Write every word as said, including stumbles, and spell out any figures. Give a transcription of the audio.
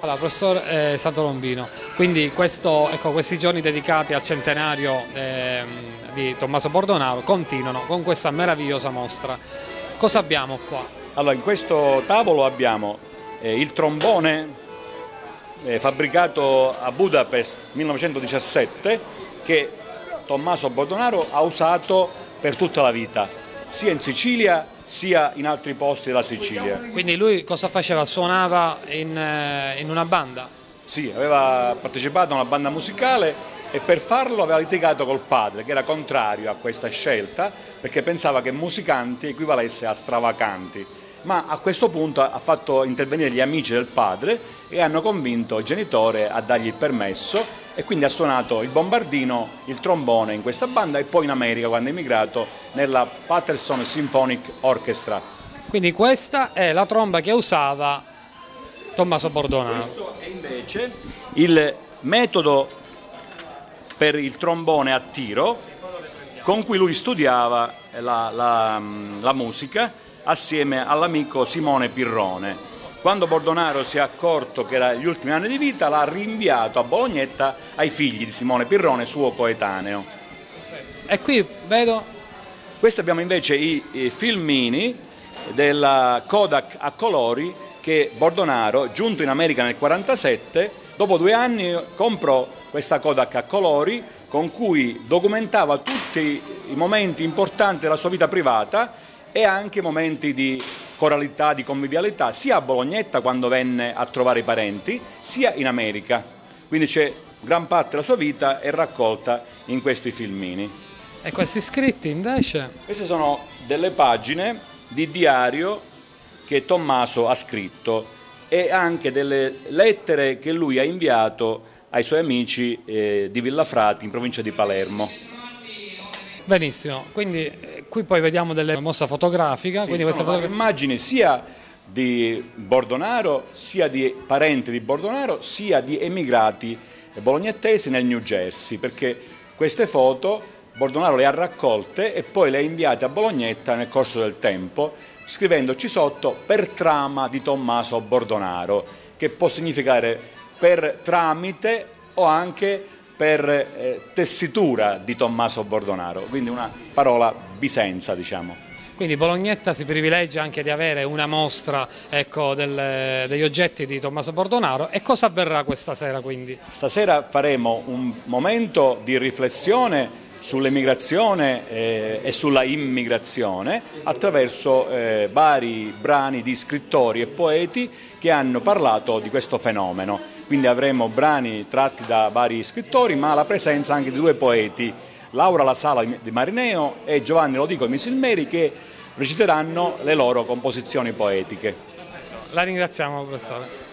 Allora, professor eh, Santolombino, quindi questo, ecco, questi giorni dedicati al centenario eh, di Tommaso Bordonaro continuano con questa meravigliosa mostra. Cosa abbiamo qua? Allora, in questo tavolo abbiamo eh, il trombone eh, fabbricato a Budapest millenovecentodiciassette che Tommaso Bordonaro ha usato per tutta la vita, sia in Sicilia sia in altri posti della Sicilia. Quindi lui cosa faceva? Suonava in, in una banda? Sì, aveva partecipato a una banda musicale e per farlo aveva litigato col padre, che era contrario a questa scelta perché pensava che musicanti equivalesse a stravacanti. Ma a questo punto ha fatto intervenire gli amici del padre e hanno convinto il genitore a dargli il permesso, e quindi ha suonato il bombardino, il trombone in questa banda e poi in America, quando è emigrato, nella Patterson Symphonic Orchestra. Quindi questa è la tromba che usava Tommaso Bordonaro. Questo è invece il metodo per il trombone a tiro con cui lui studiava la, la, la musica assieme all'amico Simone Pirrone. Quando Bordonaro si è accorto che era gli ultimi anni di vita, l'ha rinviato a Bolognetta ai figli di Simone Pirrone, suo coetaneo. E qui vedo... Questi abbiamo invece i, i filmini della Kodak a colori che Bordonaro, giunto in America nel millenovecentoquarantasette, dopo due anni comprò questa Kodak a colori con cui documentava tutti i momenti importanti della sua vita privata e anche momenti di coralità, di convivialità, sia a Bolognetta quando venne a trovare i parenti, sia in America. Quindi c'è gran parte della sua vita è raccolta in questi filmini. E questi scritti invece? Queste sono delle pagine di diario che Tommaso ha scritto e anche delle lettere che lui ha inviato ai suoi amici eh, di Villafrati in provincia di Palermo. Benissimo, quindi eh, qui poi vediamo delle mostra fotografica. Sì, quindi queste sono fotogra- immagini sia di Bordonaro, sia di parenti di Bordonaro, sia di emigrati bolognettesi nel New Jersey, perché queste foto Bordonaro le ha raccolte e poi le ha inviate a Bolognetta nel corso del tempo, scrivendoci sotto per trama di Tommaso Bordonaro, che può significare per tramite o anche per eh, tessitura di Tommaso Bordonaro, quindi una parola bisenza, diciamo. Quindi Bolognetta si privilegia anche di avere una mostra, ecco, del, degli oggetti di Tommaso Bordonaro. E cosa avverrà questa sera quindi? Stasera faremo un momento di riflessione sull'emigrazione eh, e sulla immigrazione attraverso eh, vari brani di scrittori e poeti che hanno parlato di questo fenomeno. Quindi avremo brani tratti da vari scrittori, ma la presenza anche di due poeti, Laura La Sala di Marineo e Giovanni Lodico Misilmeri, che reciteranno le loro composizioni poetiche. La ringraziamo, professore.